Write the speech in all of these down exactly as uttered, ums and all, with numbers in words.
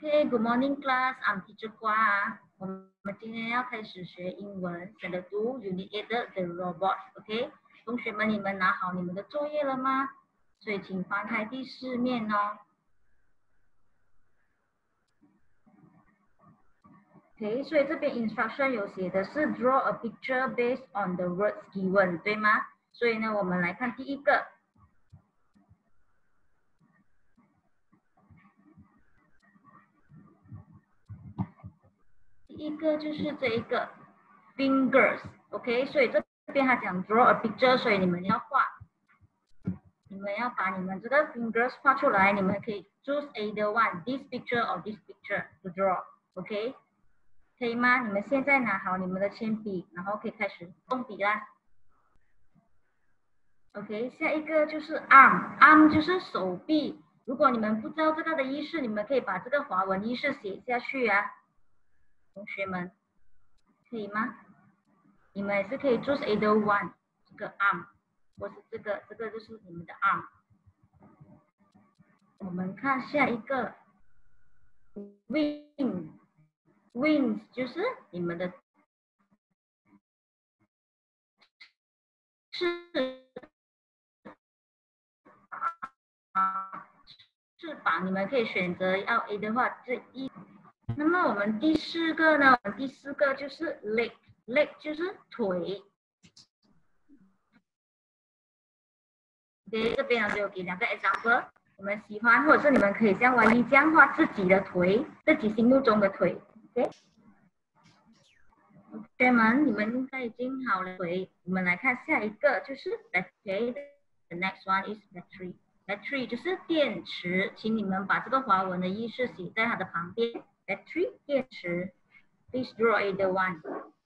Okay, good morning class. I'm Teacher Kua. 我们今天要开始学英文，选的读 Unit eight 的 The Robots。OK， 同学们，你们拿好你们的作业了吗？所以请翻开第四面哦。OK， 所以这边 instruction 有写的是 draw a picture based on the words given， 对吗？所以呢，我们来看第一个。第一个就是这一个 fingers，OK， 所以这边他讲 draw a picture， 所以你们要画，你们要把你们这个 fingers 画出来，你们可以 choose either one this picture or this picture to draw，OK， 可以吗？你们现在拿好你们的铅笔，然后可以开始动笔啦。OK， 下一个就是 arm，arm 就是手臂。如果你们不知道这个的意思，你们可以把这个华文意思写下去啊。同学们，可以吗？你们也是可以 choose either one， 这个 arm， 或是这个，这个就是你们的 arm。我们看下一个 wing，wings 就是你们的翅膀，翅膀你们可以选择要 A 的话，这一。那么我们第四个呢？我们第四个就是 leg，leg 就是腿。OK， 这边呢就给两个 example， 我们喜欢或者是你们可以像Y一这样画自己的腿，自己心目中的腿。OK， 同学们，你们应该已经好了腿。我们来看下一个，就是 battery。The next one is battery。battery 就是电池，请你们把这个华文的意思写在它的旁边。battery 电池 ，please draw either one。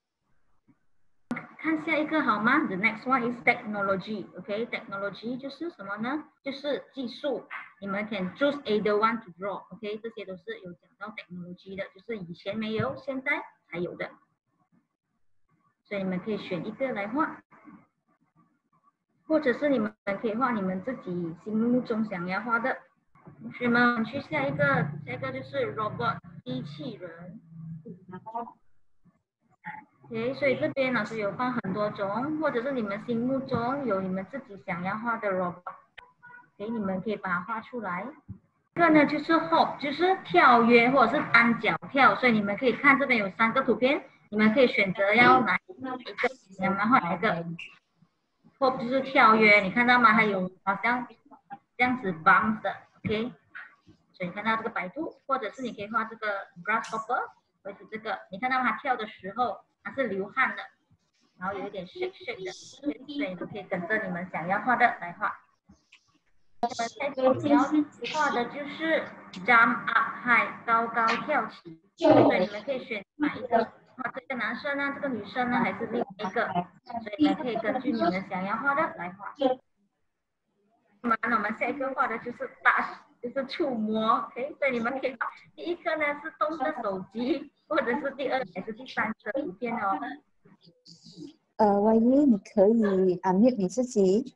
看下一个好吗 ？The next one is technology。OK，technology 就是什么呢？就是技术。你们 can choose either one to draw。OK， 这些都是有讲到 technology 的，就是以前没有，现在才有的。所以你们可以选一个来画，或者是你们可以画你们自己心目中想要画的。同学们，去下一个，下一个就是 robot 机器人。OK， 所以这边老师有放很多种，或者是你们心目中有你们自己想要画的 robot， 给你们可以把它画出来。这个呢就是 hop， 就是跳跃或者是单脚跳，所以你们可以看这边有三个图片，你们可以选择要哪一个，你们画哪一个。hop 就是跳跃，你看到吗？还有好像这样子 bounce 的 ，OK。所以你看到这个摆渡，或者是你可以画这个 grasshopper， 或者是这个，你看到它跳的时候它是流汗的，然后有一点 shake shake 的，所以你们可以跟着你们想要画的来画。我们下一个要画的就是 jump up high， 高高跳起，所以你们可以选哪一个？画这个男生呢，这个女生呢，还是另一个？所以你们可以根据你们想要画的来画。那么我们下一个画的就是 touch， 就是触摸 ，OK， 所以你们可以画第一个呢是动的手机，或者是第二还是第三个图片哦。 呃，万一你可以 unmute 你自己。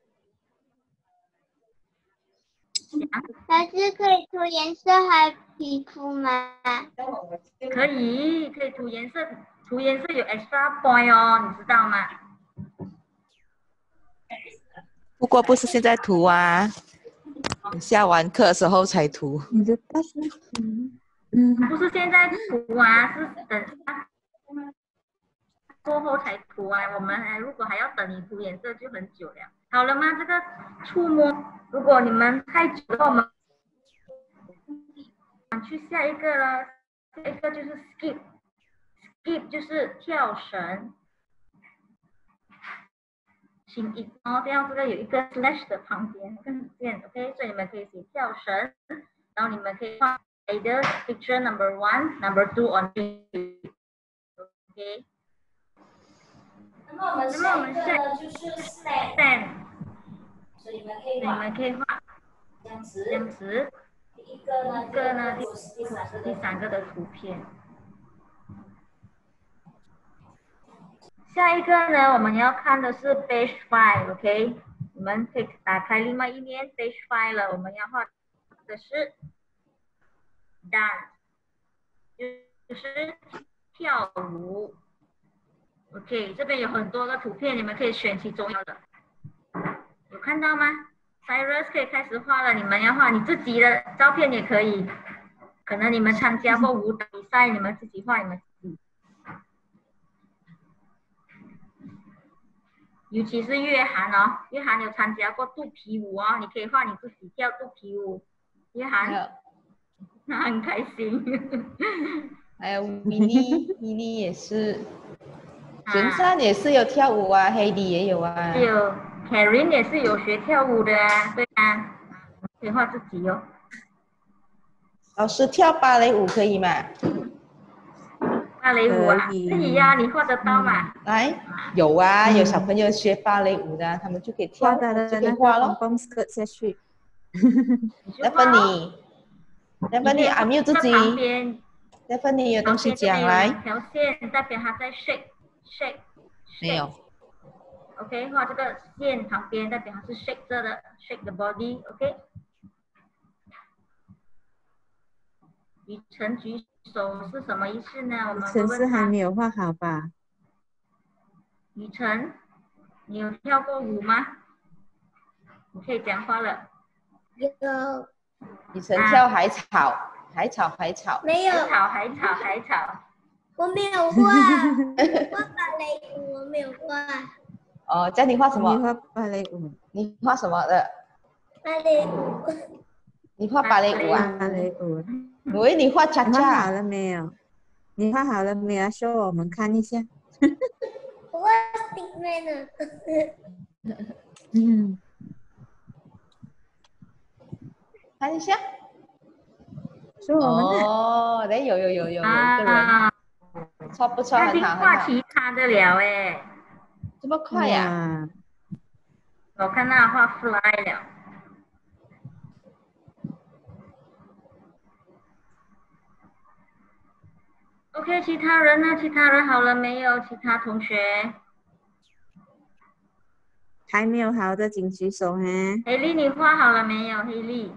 老师可以涂颜色还皮肤吗？ 可以，可以涂颜色，涂颜色有 extra point 哦，你知道吗？ 不过不是现在涂啊，下完课的时候才涂。 你的但是嗯嗯， 不是现在涂啊，是等过后才涂啊。我们还如果还要等你涂颜色就很久了。好了吗？这个触摸，如果你们太久的话，我们去下一个了。下一个就是 skip，skip 就是跳绳。请一哦，这样这个有一个 slash 的旁边更见 ，OK， 所以你们可以写跳绳，然后你们可以画 either picture number one, number two or three，OK。那么我们下一个呢就是 stand， 所以你们可以画，你们可以画这样子，这样子。第一个呢，第二个呢，第三个，第三个的图片。下一个呢，我们要看的是 page five，OK， 你们可以打开另外一面 page five 了。我们要画的是 dance， 就是跳舞。OK， 这边有很多个图片，你们可以选其中一个的。有看到吗 ？Cyrus 可以开始画了，你们要画你自己的照片也可以。可能你们参加过舞蹈比赛，你们自己画你们自己。尤其是约翰哦，约翰有参加过肚皮舞哦，你可以画你自己跳肚皮舞。约翰，他很开心。 还有米莉，米莉也是，全啊， 山也是有跳舞啊，黑迪也有啊。 还有 Karen 也是有学跳舞的啊，对啊，可以画自己哦。 老师跳芭蕾舞可以吗？ 芭蕾舞啊， 可以可以呀、啊，你画得到吗？ 来，有啊， 嗯有小朋友学芭蕾舞的，他们就可以跳， 画他的就可以那个画咯。 bomb skirt 下去。 你就再画哦。 分你，再分你阿缪自己， 旁边再分你有东西旁边这边讲来。 有两条线，代表它在 shake shake。 没有。 OK， 画这个线旁边代表它是 shake 着的 ，shake the body。OK。雨辰举手是什么意思呢？我们会城市问他。 还没有画好吧？ 雨辰，你有跳过舞吗？你可以讲话了。 有雨辰跳海草，海草海草。 没有？ 海草海草海草。 我没有画，画芭蕾舞我没有画。 哦，叫你画什么？ 你画芭蕾舞。 你画什么的？ 芭蕾舞。 你画芭蕾舞啊？ 芭蕾舞。 我以为你画恰你画好恰。 了没有？你画好了没有？show 我们看一下。 我画 stickman 呢。 嗯， 看一下。 show 我们看。 哦，那有有有有有一个人， 啊， 错不错？ 他已经很好很好。 画其他的了哎。 这么快呀？ 我看他画 fly 了。OK， 其他人呢？其他人好了没有？其他同学？ 还没有好的，请举手哈。 黑莉，你画好了没有？黑莉，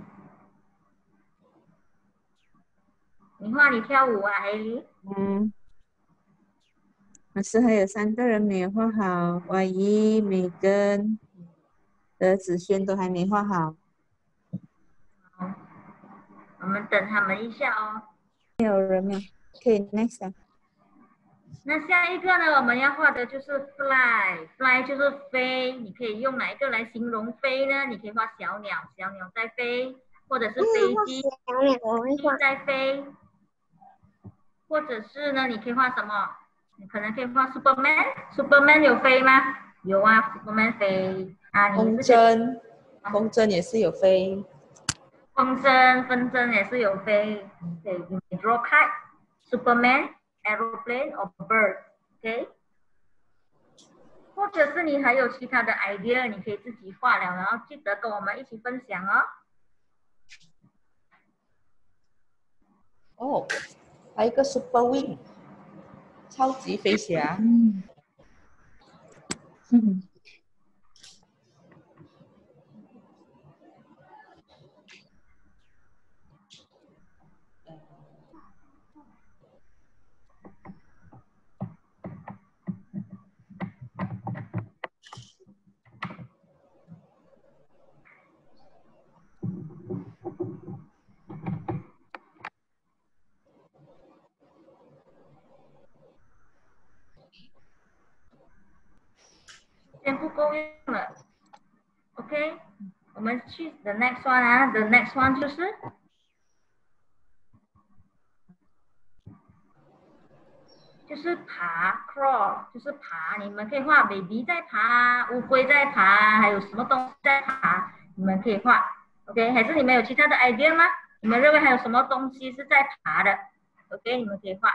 你画你跳舞啊，黑莉。 嗯。老师还有三个人没有画好，婉仪、美根、德子轩都还没画好。 好，我们等他们一下哦。 没有人没有，可以 next 啊。 那下一个呢？我们要画的就是 fly，fly 就是飞。你可以用哪一个来形容飞呢？你可以画小鸟，小鸟在飞，或者是飞机，飞机在飞，或者是呢，你可以画什么？你可能可以画 Superman，Superman 有飞吗？有啊 ，Superman 飞啊。你风筝，风筝也是有飞。 风筝，风筝也是有飞。对，你 draw kite，Superman。aeroplane or bird，OK？、Okay? 或者是你还有其他的 idea， 你可以自己画了，然后记得跟我们一起分享哦。 哦，还有一个 super wing， 超级飞侠。 嗯。嗯。 先不够用了 ，OK？ 我们去 the next one 啊 ，the next one 就是就是爬 crawl， 就是爬。你们可以画 baby 在爬，乌龟在爬，还有什么东西在爬，你们可以画 ，OK？ 还是你们有其他的 idea 吗？你们认为还有什么东西是在爬的 ？OK？ 你们可以画。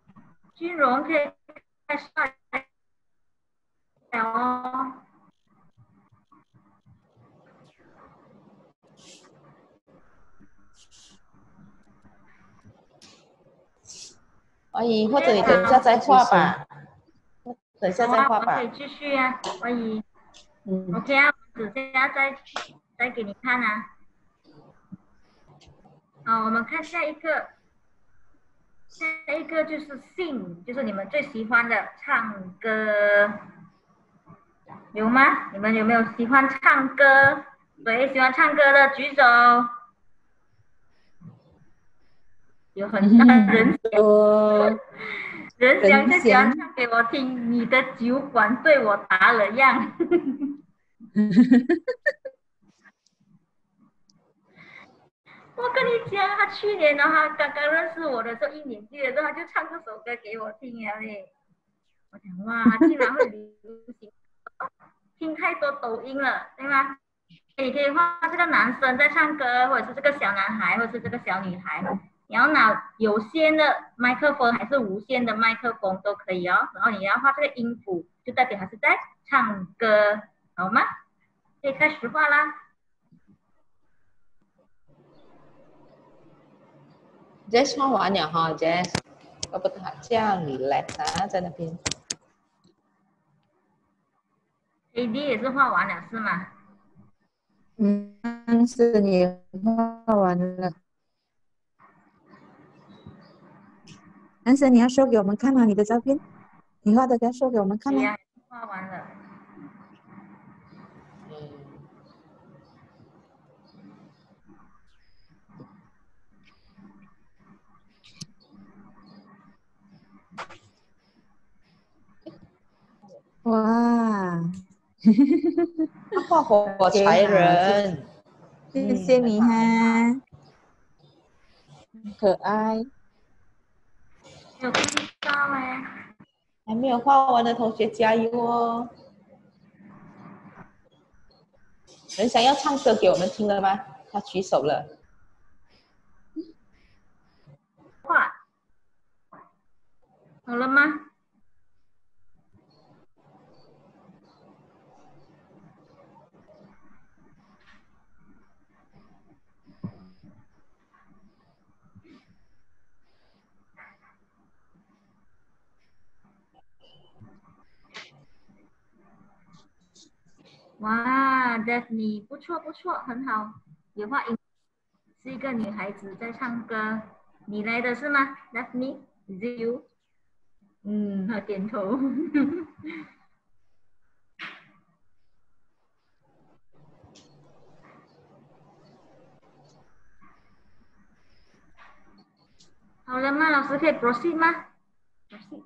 金融可以开始了哦。 姨，或者你等一下再画吧。等一下再画吧。 可以继续啊，阿姨。 嗯 OK 啊，只剩下再再给你看啊。好，我们看下一个。下一个就是 sing， 就是你们最喜欢的唱歌，有吗？你们有没有喜欢唱歌？谁喜欢唱歌的举手。有很大人多人想就喜欢唱给我听，你的酒馆对我打了样。我跟你讲，他去年的话，刚刚认识我的时候，一年级的时候，他就唱这首歌给我听了嘞。我讲哇，他竟然会流行，听太多抖音了，对吗？你可以画这个男生在唱歌，或者是这个小男孩，或者是这个小女孩。你要拿有线的麦克风还是无线的麦克风都可以哦。然后你要画这个音符，就代表他是在唱歌，好吗？可以开始画啦。 Jess 画完了哈 ，Jess， 要不他这样你来啊，在那边。 A D 也是画完了是吗？ 嗯，是你画完了。男生，你要 show 给我们看吗？你的照片，你画的要 show 给我们看吗？ 对呀，画完了。 哇， 他画火柴人， 谢谢你哈，可爱。 有看到哎。 还没有画完的同学加油哦！人想要唱歌给我们听了吗？他举手了。 画好了吗？哇 ，Daphne 不错不错，很好，有画音，是一个女孩子在唱歌，你来的是吗 ？Daphne，is it you？ 嗯，他点头。好了吗？老师可以 proceed 吗 ？proceed。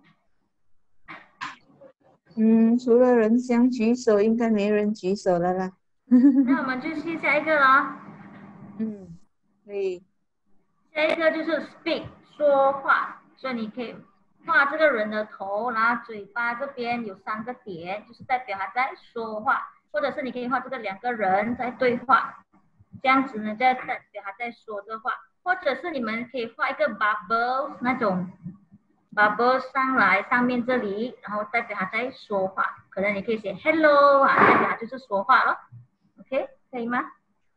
嗯，除了人想举手，应该没人举手了啦。 那我们就去下一个了。 嗯，可以。 下一个就是 speak 说话，所以你可以画这个人的头，然后嘴巴这边有三个点，就是代表他在说话，或者是你可以画这个两个人在对话，这样子呢，就代表他在说这话，或者是你们可以画一个 bubble 那种 bubble 上来上面这里，然后代表他在说话，可能你可以写 hello 啊，代表他就是说话了 ，OK 可以吗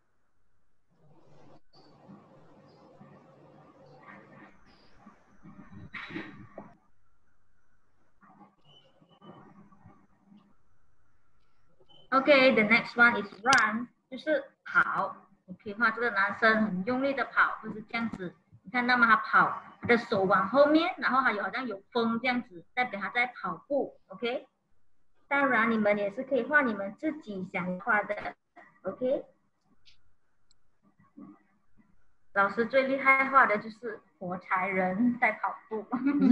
？OK，the next one is run， 就是跑。你可以画这个男生很用力的跑，就是这样子。你看到吗？他跑，他的手往后面，然后他有好像有风这样子，代表他在跑步。OK， 当然你们也是可以画你们自己想画的。OK， 老师最厉害画的就是火柴人在跑步。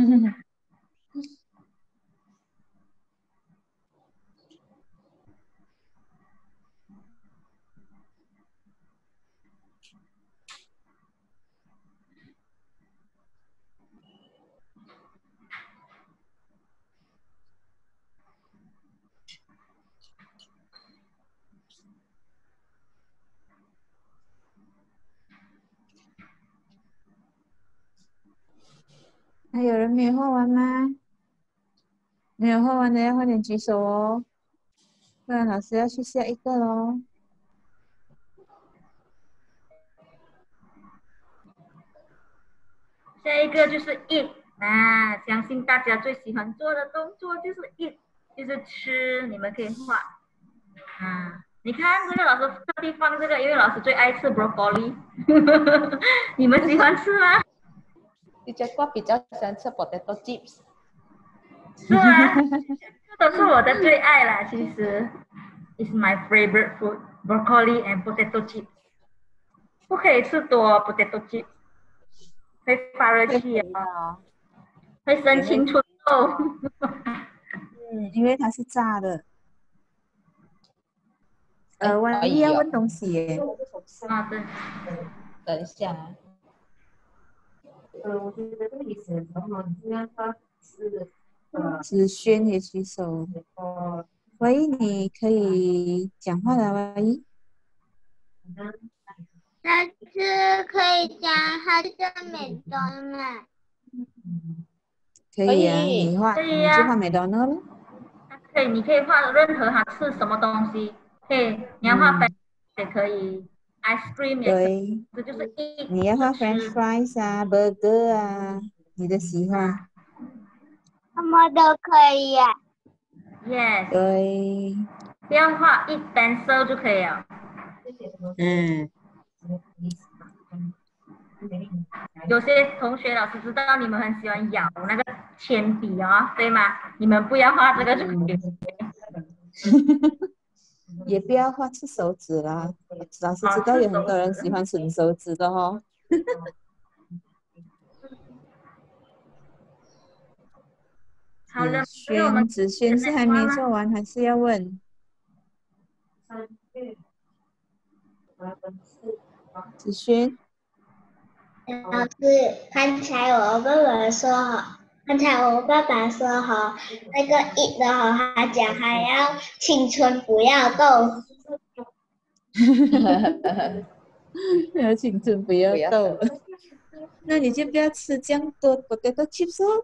还有人没有画完吗？没有画完的要快点举手哦，不然老师要去下一个喽。 下一个就是 eat 那相信大家最喜欢做的动作就是 eat， 就是吃，你们可以画。啊，你看这个老师特地放这个，因为老师最爱吃 broccoli， 你们喜欢吃吗 ？Teacher Kua 比较喜欢吃 potato chips。 是吗？这都是我的最爱啦，其实。It's my favorite food, broccoli and potato chips。不可以吃多 potato chips， 会发热气啊，会生青春痘。 嗯，因为它是炸的。呃，我要问东西耶。 啊，对。 等一下啊。 呃，我觉得这个意思很好，你这样发是呃，子轩也举手。喂，你可以讲话了，喂。 但是可以讲它是美妆嘛？ 可以啊，你画， 可以呀、 你就画美妆了。 可以，你可以画任何它是什么东西，可以，你要画 French 也可以 ，ice cream 也可以，这就是一你要画 French fries 啊 ，burger 啊，你的喜欢。 什么都可以呀、啊。 Yes。 对。 不要画一 pencil 就可以了。 嗯。 有些同学老师知道你们很喜欢咬那个铅笔哦，对吗？你们不要画这个就可以。 也不要画吃手指啦，老师知道有很多人喜欢吮手指的哦。 好了， 子轩，子轩是还没做完，还是要问？子轩。 老师，刚才我爸爸说好，刚才我爸爸说好，那个一的好，他讲还要青春不要痘。 要青春不要痘。那你就不要吃这样多 potato chips 哦。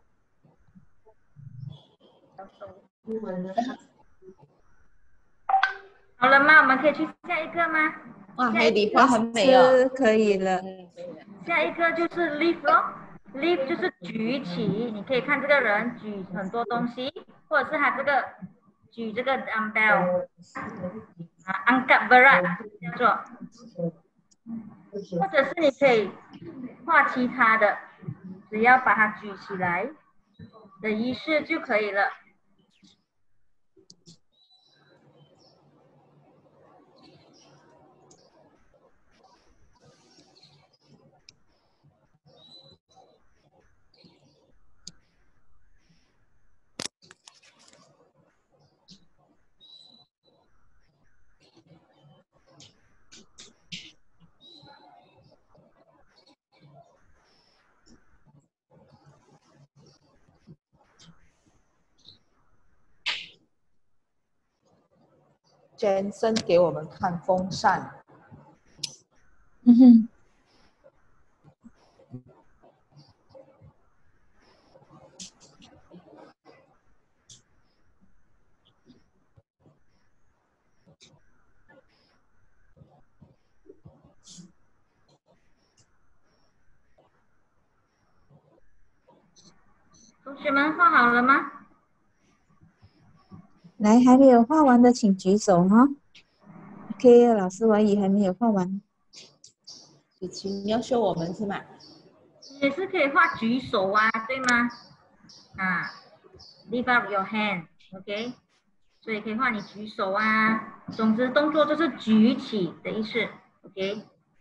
好了吗？我们可以去下一个吗？ 哇，黑梨花很美哦。 可以了。 下一个就是 lift 咯 ，lift 就是举起，你可以看这个人举很多东西，或者是他这个举这个 dumbbell， 啊 ，angkat berat 叫做，或者是你可以画其他的，只要把它举起来的仪式就可以了。 Jensen 给我们看风扇。 嗯哼。 同学们画好了吗？ 来，还没有画完的请举手哈。OK， 老师我也还没有画完。 子晴要秀我们是吗？ 也是可以画举手啊，对吗？啊 ，lift up your hand，OK，、okay? 所以可以画你举手啊。总之动作就是举起的意思 ，OK。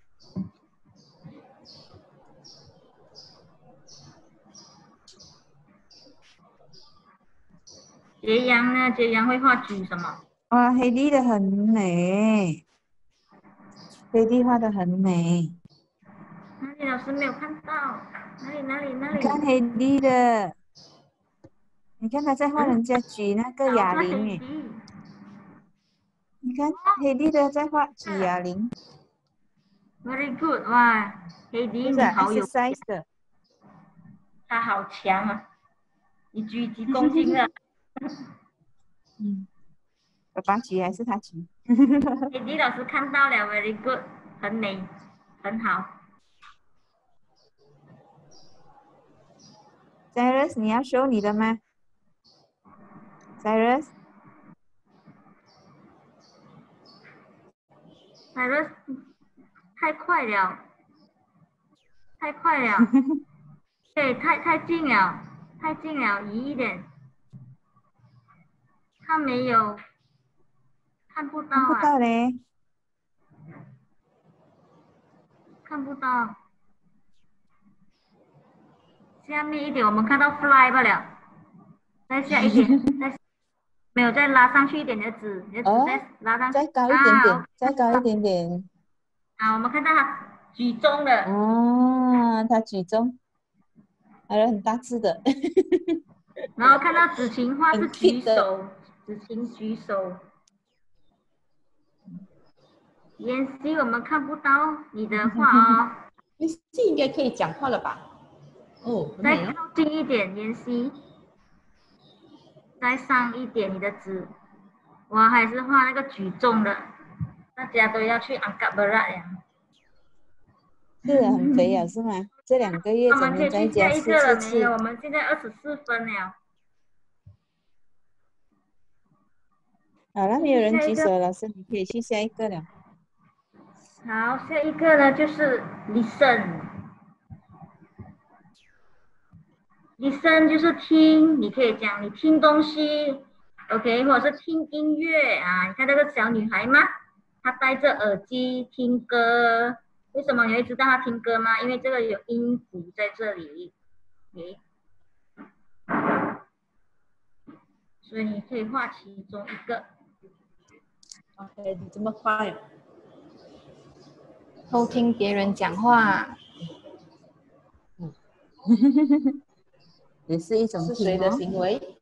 杰阳呢？杰阳会画举什么？ 哇，黑弟的很美，黑弟画的很美。 哪里老师没有看到？哪里哪里哪里？ 你看黑弟的，你看他在画人家举那个哑铃诶。你看黑弟的在画举哑铃。 Very good， 哇，黑弟你好有 exercise 的。 他好强啊！你举几公斤了？ 嗯，爸爸举还是他举？ 黑弟老师看到了 ，very good， 很美，很好。 ？Cyrus， 你要 show 你的吗 ？Cyrus， Cyrus 太快了，太快了，对，太太近了，太近了，移一点。看没有？看不到看不啊， 到嘞。 看不到。下面一点，我们看到 fly 罢了。再下一点，再没有，再拉上去一点，你的纸，你的纸哦， 再拉上去。 再高一点点， 啊， 再高一点点。 啊，我们看到它举重的。 啊，他举重，还有很大字的。 然后看到子晴画是很举 cute 的手，子晴举手。妍希我们看不到你的画哦。 妍希应该可以讲话了吧？哦，很美哦。 再靠近一点，妍希。再上一点你的纸。我还是画那个举重的，大家都要去 angkat berat 呀。 是啊，很肥啊，是吗？这两个月我们可整天在以去下家吃一个了没有？ 吃吃。 我们现在二十四分了。 好了，没有人举手，老师你可以去下一个了。 好，下一个呢就是 listen。listen 就是听，你可以讲你听东西 ，OK， 或者是听音乐啊。你看这个小女孩吗？她戴着耳机听歌。为什么你会知道她听歌吗？因为这个有音符在这里， OK， 所以你可以画其中一个。 OK， 你这么快哦？偷听别人讲话。 也是一种是谁的听哦。 行为？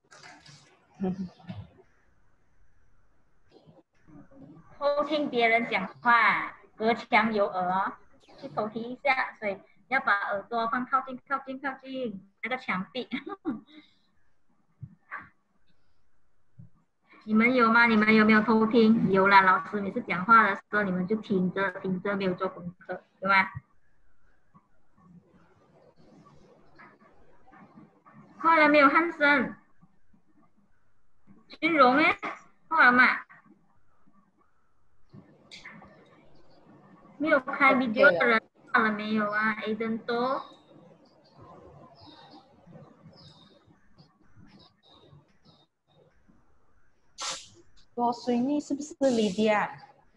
偷听别人讲话，隔墙有耳哦，去偷听一下，所以要把耳朵放靠近、靠近、靠近那个墙壁。你们有吗？你们有没有偷听？有啦，老师每次讲话的时候，你们就听着听着，没有做功课，对吗？画了没有？汉森、君荣哎，画了吗？没有开 video 的人画了没有啊 ？Aiden 多。 多水逆是不是 Lydia？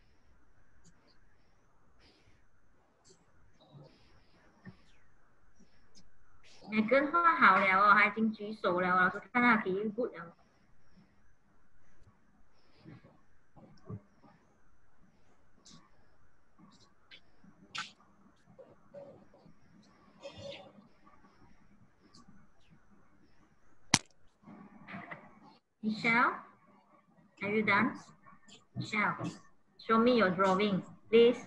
每个人画好了哦，他已经举手了，老师看他体育 good 了。Michelle, are you done? Michelle, show me your drawing, please.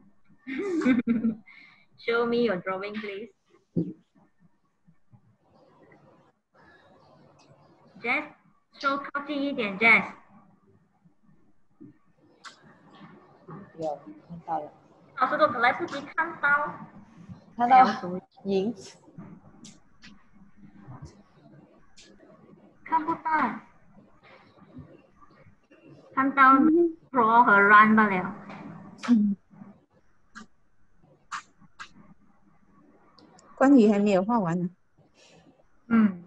Show me your drawing, please. Jess, show 靠近一点 ，Jess。 有看到了， 老师都来不及看到。 看到影， 看不到。看到 pro 和 run 罢了。 嗯。关羽还没有画完呢。 嗯。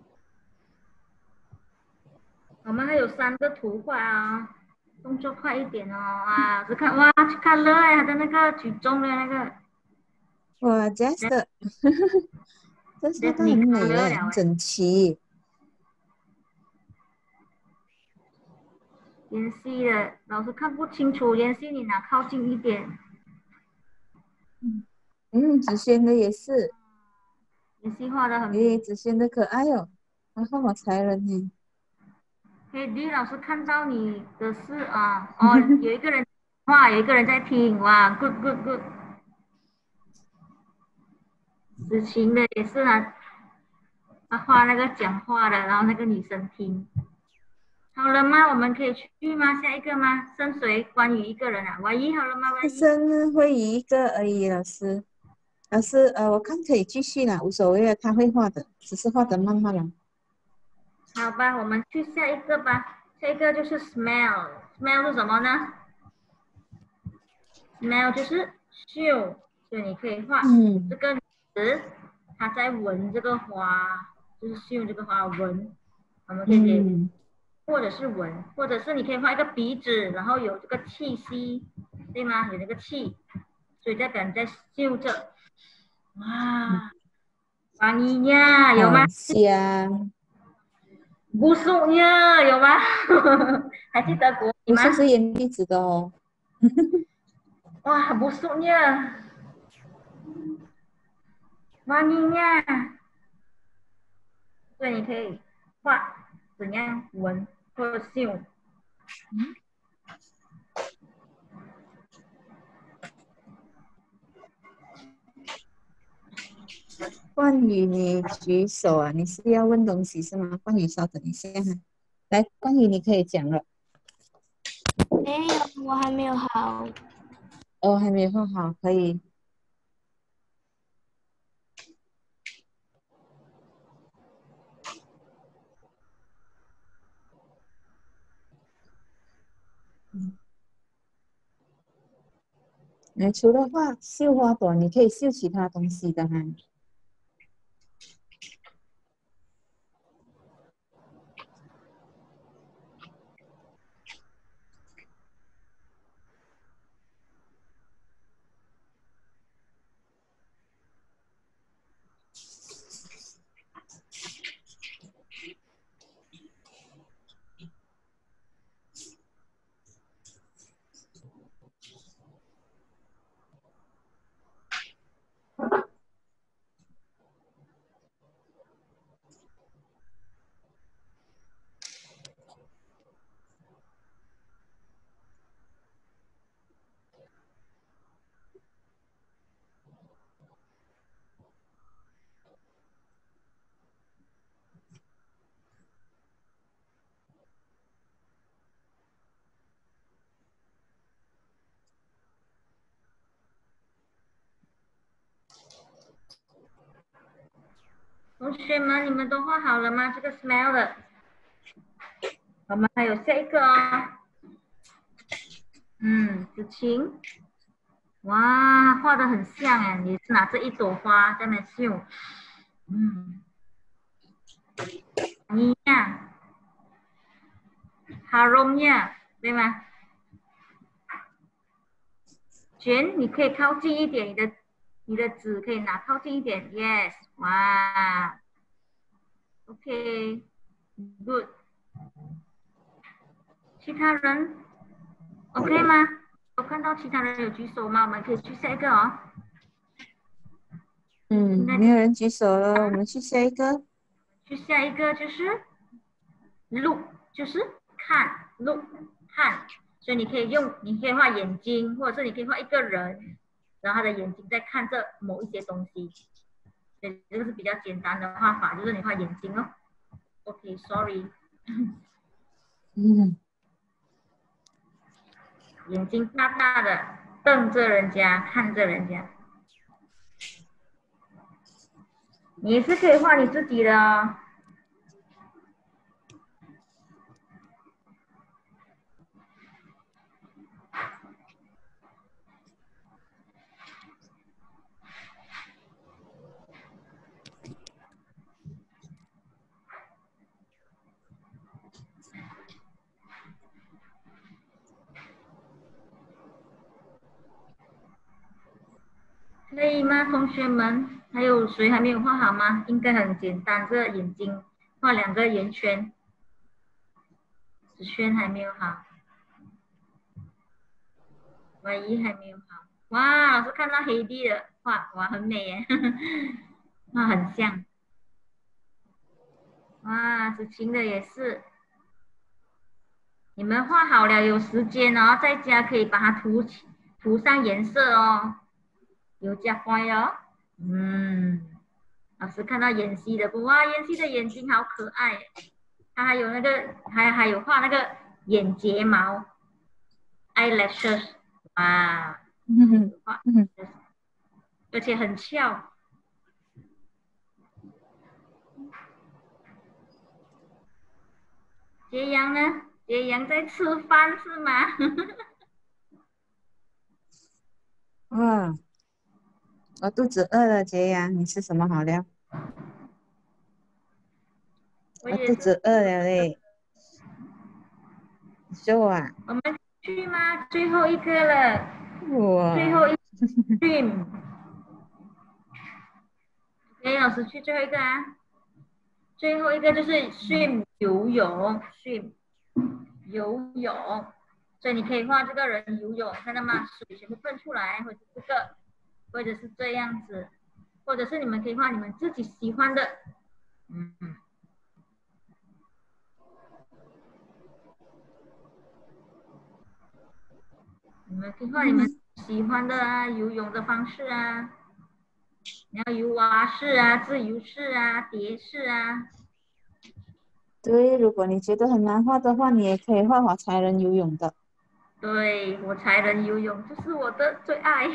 我们还有三个图画啊，动作快一点哦啊！只看哇，去看了哎，他的那个举重的那个。 哇 ，Jess 的，这是个很美耶，很整齐。 妍希的老师看不清楚，妍希你拿靠近一点。 嗯，子轩的也是。 妍希画的很美。 诶，子轩的可爱哦，还画好才人呢。 嘿，李老师看到你的是啊，哦，有一个人画，有一个人在听，哇 ，good good good。子晴的也是啊，他画那个讲话的，然后那个女生听。好了吗？我们可以去吗？下一个吗？剩谁？关于一个人啊？万一好了吗？万一。 剩会一个而已，老师。 老师，呃，我看可以继续啦，无所谓了，他会画的，只是画的慢慢了。 好吧，我们去下一个吧。下一个就是 smell，smell 是什么呢 ？smell 就是嗅，所以你可以画嗯这个词，它在闻这个花，就是嗅这个花闻。我们可以写， 嗯或者是闻，或者是你可以画一个鼻子，然后有这个气息，对吗？有那个气，所以代表你在嗅着。哇，王妮呀，有吗？ 好香。 不送呀，有吗？还记得国语吗？ 不是是烟蒂子的哦。 哇，不送呀，王妮呀，所以你可以画怎样闻或者嗅。嗯冠宇，你举手啊？你是要问东西是吗？冠宇，稍等一下哈。来，冠宇，你可以讲了。 没有，我还没有好。 哦，还没画好，可以。嗯，那除了画绣花朵，你可以绣其他东西的哈。 同学们，你们都画好了吗？这个 smell 的，我们还有下一个哦。嗯，子晴，哇，画的很像哎，你是拿着一朵花在那绣。嗯，你呀，哈荣呀，对吗？卷，你可以靠近一点，你的你的纸可以拿靠近一点 ，yes， 哇 ，OK，good， 其他人 OK 吗？我看到其他人有举手吗？我们可以去下一个哦。 嗯， 应该没有人举手了，我们去下一个。 去下一个就是 look， 就是看 look 看，所以你可以用，你可以画眼睛，或者是你可以画一个人，然后他的眼睛在看着某一些东西。对，这个是比较简单的画法，就是你画眼睛哦。OK，sorry， 嗯， 眼睛大大的瞪着人家，看着人家。你也是可以画你自己的哦。可以吗，同学们？还有谁还没有画好吗？应该很简单，这眼睛画两个圆圈。子轩还没有好，唯一还没有好。哇，老师看到黑弟的画，哇，很美耶，哇，很像。哇，子晴的也是。你们画好了，有时间哦，在家可以把它涂涂上颜色哦，有加花哟。嗯，老师看到妍希的，哇，妍希的眼睛好可爱，她还有那个，还还有画那个眼睫毛 ，eyelashes， 哇， 嗯画嗯而且很翘。杰阳呢？杰阳在吃饭是吗？ 哇，我肚子饿了，杰阳，你吃什么好了？ 我也是。 我肚子饿了嘞。肉啊？ 我们去吗？最后一个了。 哇！ 最后一 swim。给老师去最后一个啊。最后一个就是 swim 游泳 ，swim 游泳。所以你可以画这个人游泳，看到吗？水全部喷出来，或者这个，或者是这样子，或者是你们可以画你们自己喜欢的，嗯。你们可以画你们喜欢的啊，游泳的方式啊，你要游蛙式啊、自由式啊、蝶式啊。 对，如果你觉得很难画的话，你也可以画火柴人游泳的。 对，火柴人游泳就是我的最爱。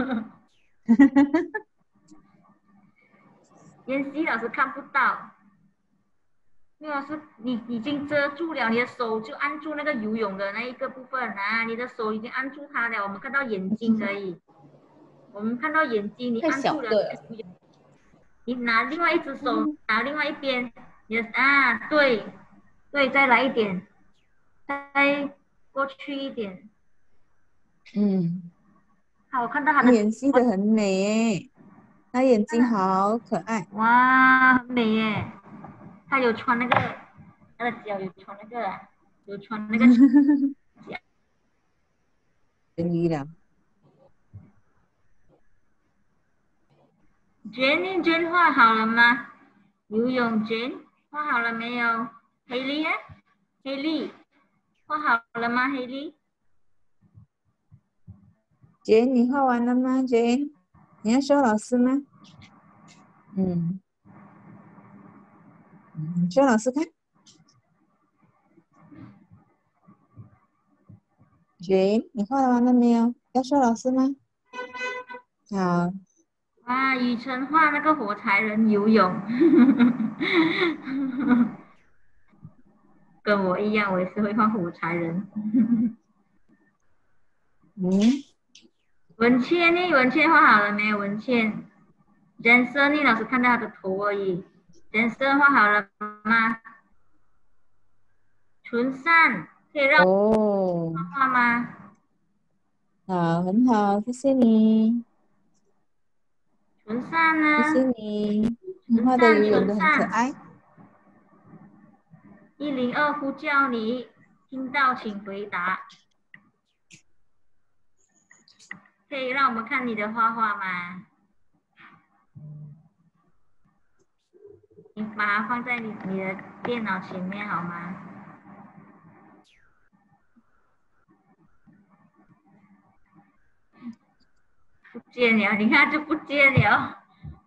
妍希老师看不到，因为老师你已经遮住了，你的手就按住那个游泳的那一个部分啊，你的手已经按住它了，我们看到眼睛而已。我们看到眼睛，你按住了，你拿另外一只手拿另外一边，你的啊，对，对，再来一点，再过去一点。 嗯。 好，我看到他的演戏的很美耶，他眼睛好可爱。 哇，很美耶！他有穿那个，他的脚有穿那个，有穿那个脚。 人鱼了。 Jane Jane 画好了吗？游泳 Jane 画好了没有？黑莉啊，黑莉画好了吗？黑莉 Jane 你画完了吗 ？Jane 你要show老师吗？嗯，嗯，show老师看。Jane 你画完了没有？要show老师吗？好。 哇，雨辰画那个火柴人游泳。跟我一样，我也是会画火柴人。 嗯。 文倩呢？文倩画好了没有？文倩。人生呢？老师看到他的头而已。人生画好了吗？纯善，可以让我画画吗？ 好，很好，谢谢你。 纯善呢？ 谢谢你，你画的游泳都很可爱。 一零二呼叫你，听到请回答。可以让我们看你的画画吗？你把它放在你你的电脑前面好吗？不见了，你看就不见了。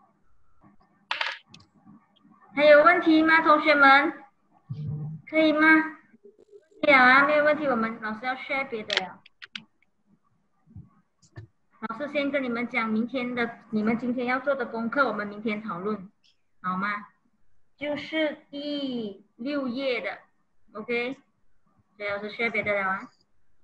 还有问题吗，同学们？可以吗？没有啊，没有问题，我们老师要 share 别的了。老师先跟你们讲明天的，你们今天要做的功课，我们明天讨论，好吗？就是第六页的 ，OK？ 所以老师 share 别的了啊。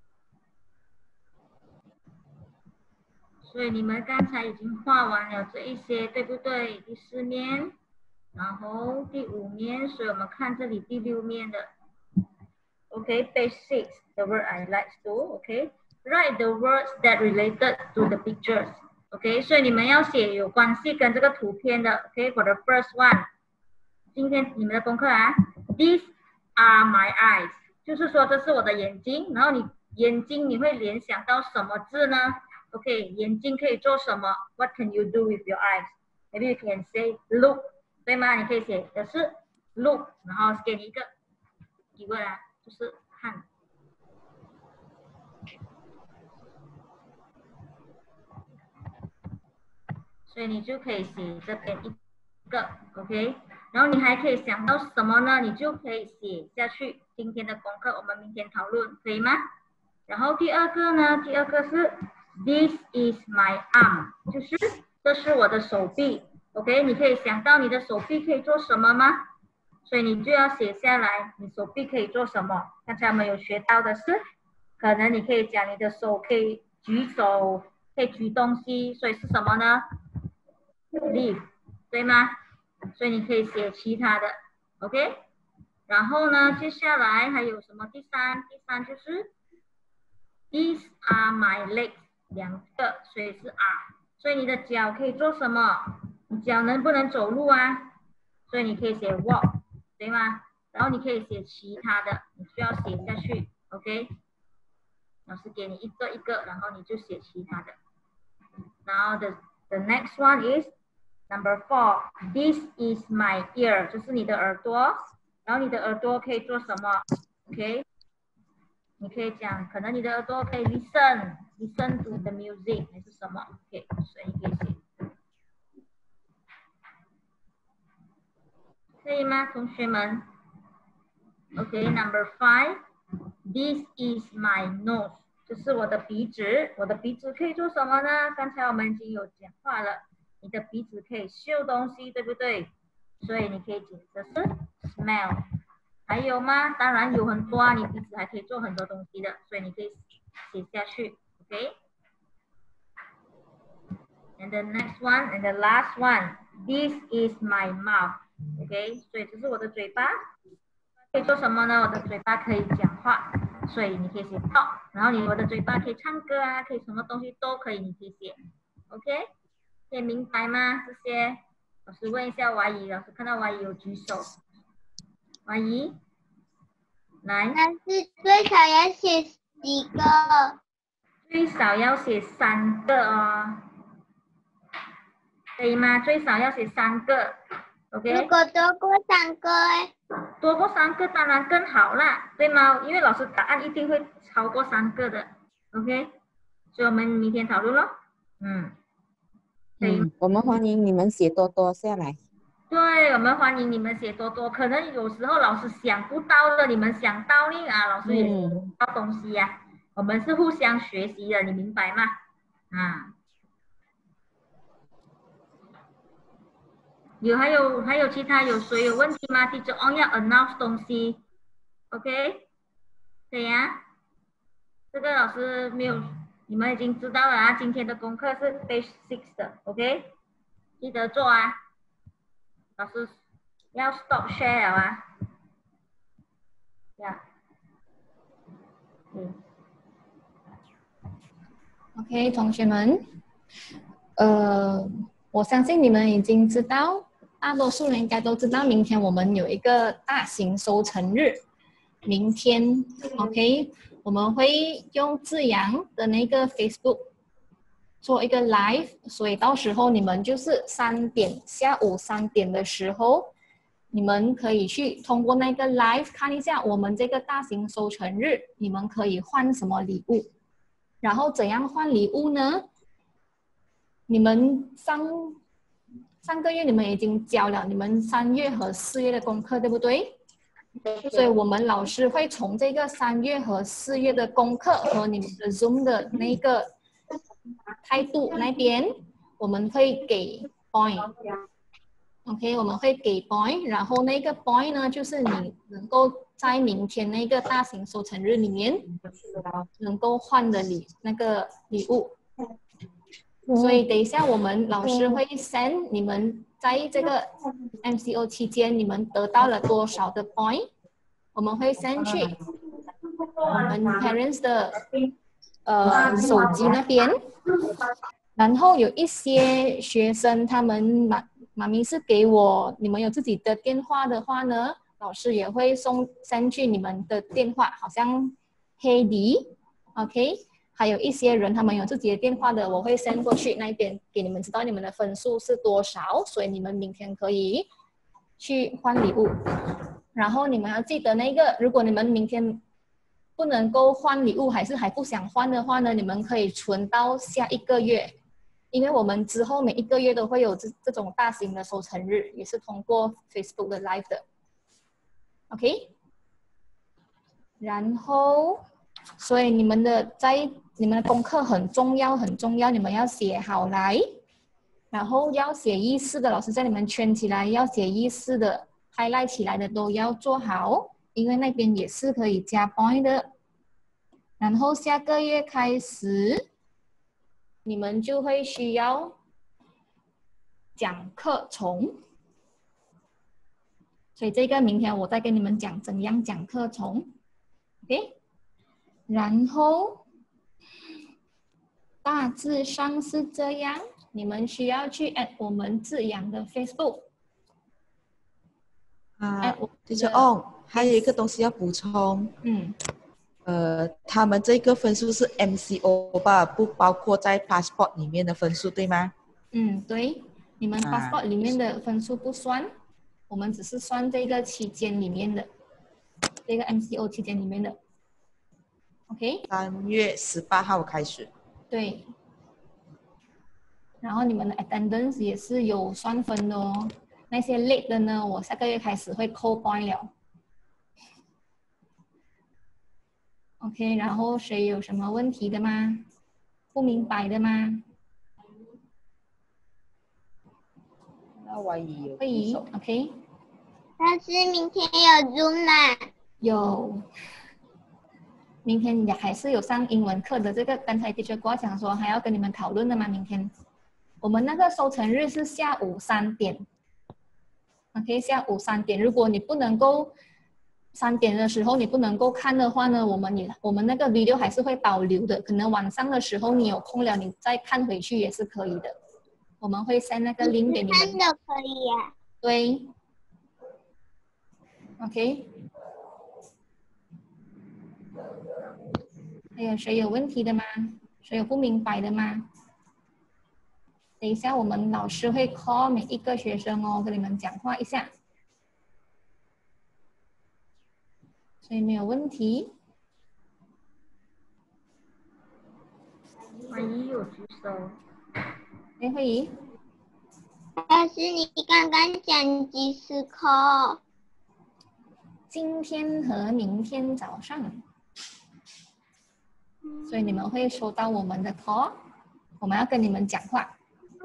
所以你们刚才已经画完了这一些，对不对？第四面，然后第五面，所以我们看这里第六面的。Okay, page six, the word I like to, okay? Write the words that related to the pictures. Okay, 所以你们要写有关系跟这个图片的。Okay, for the first one. 今天你们的功课啊 ，These are my eyes. 就是说这是我的眼睛，然后你眼睛你会联想到什么字呢 ？Okay, 眼睛可以做什么 ？What can you do with your eyes? Maybe you can say look, 对吗？你可以写的是 look， 然后给你一个疑问啊。就是看，所以你就可以写这边一个 ，OK， 然后你还可以想到什么呢？你就可以写下去。今天的功课我们明天讨论，可以吗？然后第二个呢，第二个是 This is my arm， 就是这是我的手臂 ，OK？ 你可以想到你的手臂可以做什么吗？所以你就要写下来，你手臂可以做什么？刚才我们有学到的是，可能你可以讲你的手可以举手，可以举东西，所以是什么呢 ？Lift， 对吗？所以你可以写其他的 ，OK？ 然后呢，接下来还有什么？第三，第三就是 These are my legs， 两个，所以是 are。所以你的脚可以做什么？你脚能不能走路啊？所以你可以写 walk， 对吗？然后你可以写其他的，你需要写下去 ，OK？ 老师给你一个一个，然后你就写其他的。然后 the the next one is number four. This is my ear， 就是你的耳朵。然后你的耳朵可以做什么 ？OK？ 你可以讲，可能你的耳朵可以 listen listen to the music 还是什么 ？OK， 所以你可以写。可以吗，同学们 ？OK，number five. This is my nose， 这是我的鼻子。我的鼻子可以做什么呢？刚才我们已经有讲话了，你的鼻子可以嗅东西，对不对？所以你可以解这是 smell。还有吗？当然有很多啊，你鼻子还可以做很多东西的，所以你可以写下去 ，OK？And the next one and the last one. This is my mouth，OK？ 所以这是我的嘴巴。可以做什么呢？我的嘴巴可以讲话，所以你可以写 talk。然后你我的嘴巴可以唱歌啊，可以什么东西都可以，你可以写 ，OK？ 可以明白吗？这些老师问一下娃怡，老师看到娃怡有举手，娃怡，来。 但是最少要写几个？ 最少要写三个哦，可以吗？最少要写三个 ，OK？ 如果多过三个哎？ 多过三个当然更好啦，对吗？因为老师答案一定会超过三个的 ，OK？ 所以我们明天讨论咯。嗯，可以。 嗯，我们欢迎你们写多多下来。 对，我们欢迎你们写多多。可能有时候老师想不到的，你们想到呢啊，老师也想到东西呀、啊。嗯、我们是互相学习的，你明白吗？啊。有还有还有其他有谁有问题吗 ？Teacher On 要 announce 东西 ，OK？ 对呀，这个老师没有，你们已经知道了啊。今天的功课是 page six 的 ，OK？ 记得做啊。老师要 stop share 了啊。呀、yeah. 嗯。 OK， 同学们，呃，我相信你们已经知道。大多数人应该都知道，明天我们有一个大型收成日。明天 ，OK， 我们会用智阳的那个 Facebook 做一个 live， 所以到时候你们就是三点下午三点的时候，你们可以去通过那个 live 看一下我们这个大型收成日，你们可以换什么礼物，然后怎样换礼物呢？你们上。上个月你们已经交了你们三月和四月的功课，对不对？所以我们老师会从这个三月和四月的功课和你们的 Zoom 的那个态度那边，我们会给 point。OK， 我们会给 point， 然后那个 point 呢，就是你能够在明天那个大型收成日里面能够换的礼那个礼物。所以等一下我们老师会 send 你们在这个 M C O 期间你们得到了多少的 point， 我们会 send 去我们 parents 的呃手机那边，然后有一些学生他们妈妈咪是给我你们有自己的电话的话呢，老师也会送 send 去你们的电话，好像黑迪 OK。还有一些人他们有自己的电话的，我会 send 过去那边给你们知道你们的分数是多少，所以你们明天可以去换礼物。然后你们要记得那个，如果你们明天不能够换礼物，还是还不想换的话呢，你们可以存到下一个月，因为我们之后每一个月都会有这这种大型的收成日，也是通过 Facebook 的 Live 的 ，OK。然后，所以你们的在你们的功课很重要，很重要，你们要写好来。 然后要写意思的，老师叫你们圈起来，要写意思的 highlight 起来的都要做好，因为那边也是可以加 point 的。然后下个月开始，你们就会需要讲课虫，所以这个明天我再跟你们讲怎样讲课虫 ，OK？ 然后大致上是这样，你们需要去 at 我们智阳的 Facebook。 啊 ，Teacher On， 还有一个东西要补充。 嗯。 呃，他们这个分数是 M C O 吧，不包括在 passport 里面的分数，对吗？ 嗯，对，你们 passport 里面的分数不算，啊、我们只是算这个期间里面的，这个 M C O 期间里面的。OK。 三月十八号开始。 对。然后你们的 attendance 也是有算分的哦，那些 late 的呢，我下个月开始会扣 point 了。OK， 然后谁有什么问题的吗？不明白的吗？ 那怀疑有。 怀疑 ，OK。 老师，明天有 Zoom 吗？ 有。明天也还是有上英文课的，这个刚才 Teacher Kua讲说还要跟你们讨论的吗？明天我们那个收成日是下午三点 ，OK， 下午三点。如果你不能够三点的时候你不能够看的话呢，我们也我们那个 video 还是会保留的，可能晚上的时候你有空了，你再看回去也是可以的。我们会 send 那个 link 给你们。 看都可以呀。 对。OK。还有谁有问题的吗？谁有不明白的吗？等一下我们老师会 call 每一个学生哦，跟你们讲话一下。所以没有问题。 怀疑有举手。 哎，慧怡。 老师，你刚刚讲几时课？ 今天和明天早上。所以你们会收到我们的 call， 我们要跟你们讲话。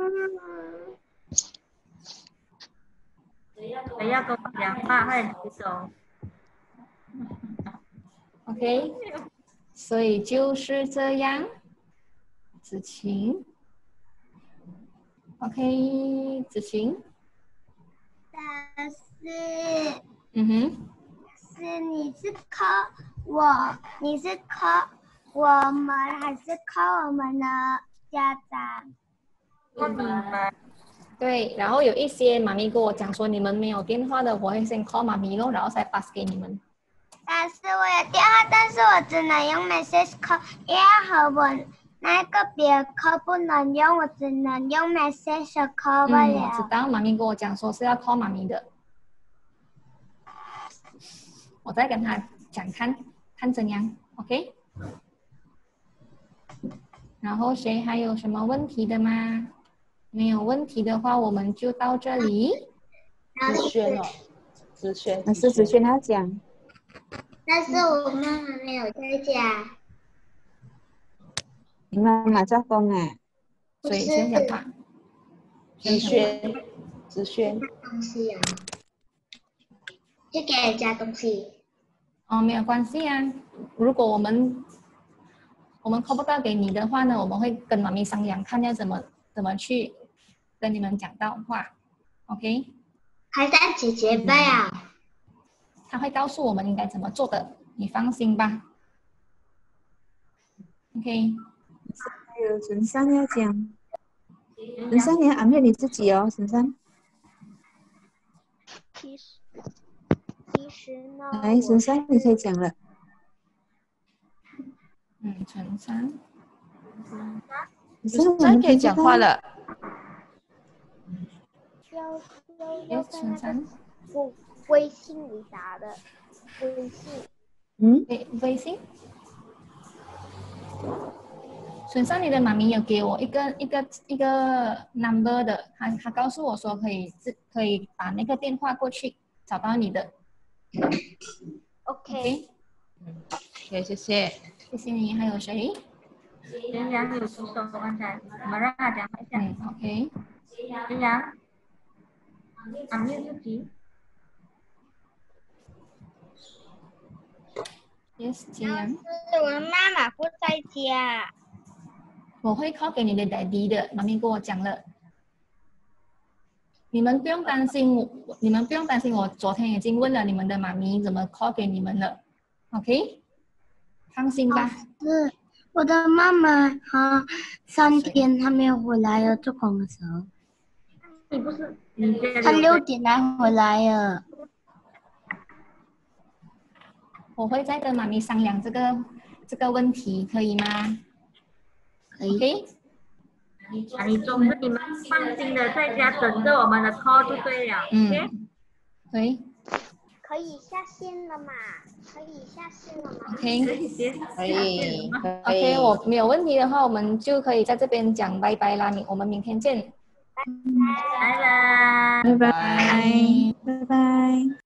谁要跟我讲话，快点举手。 OK， 所以就是这样，子晴 ，OK， 子晴。 老师。 嗯哼。 是你是靠我，你是靠我们还是靠我们的家长？ 我明白。 对，然后有一些妈咪跟我讲说，你们没有电话的，我会先 call 妈咪咯，然后再 pass 给你们。 但是我有电话，但是我只能用 message call， 因为和我那个别 call 不能用，我只能用 message call 不了。 嗯，知道，妈咪跟我讲说是要 call 妈咪的，我再跟他讲看看怎样 ，OK？ 然后谁还有什么问题的吗？没有问题的话，我们就到这里。 子轩哦，子轩， 老师子轩要讲。 但是我妈妈没有在家。 你妈妈做工啊？ 所以先讲话。 子轩，子轩。 东西啊，就给人家东西。 哦，没有关系啊。如果我们我们 call 不到给你的话呢，我们会跟妈咪商量，看要怎么怎么去跟你们讲到话 ，OK？ 还在姐姐背啊？ 他会告诉我们应该怎么做的，你放心吧 ，OK？ 还有陈珊要讲，陈珊你要安慰你自己哦，陈珊。 其实，其实呢， 来，陈珊你可以讲了。 嗯，陈珊， 陈珊可以讲话了。 要要要陈珊。 我微信里打的，微信。 嗯？ 微微信。陈珊，你的妈咪有给我一个一个一个 number 的，他他告诉我说可以可以打那个电话过去找到你的。 OK。 OK， 谢谢。 谢谢你，还有谁？ 人家有举手，刚才我们让他讲一下。 嗯 ，OK。 对呀，按钮自己。 Yes，这样。 是我妈妈不在家。 我会 call 给你的 daddy 的，妈咪跟我讲了。你们不用担心我，你们不用担心我。昨天已经问了你们的妈咪怎么 call 给你们了 ，OK？ 放心吧。 是我的妈妈，她三天她没有回来了，做工的时候。 你不是你她六点才回来了。 我会再跟妈咪商量这个这个问题，可以吗？ 可以。 OK？ 啊，你总之你们放心的在家等着我们的 call 就对了。OK？ 嗯，对。 可以下线了嘛？可以下线了吗 OK？ 可以接可以，可以。 OK， 我没有问题的话，我们就可以在这边讲拜拜啦。我们明天见。 拜拜。 拜拜，拜拜。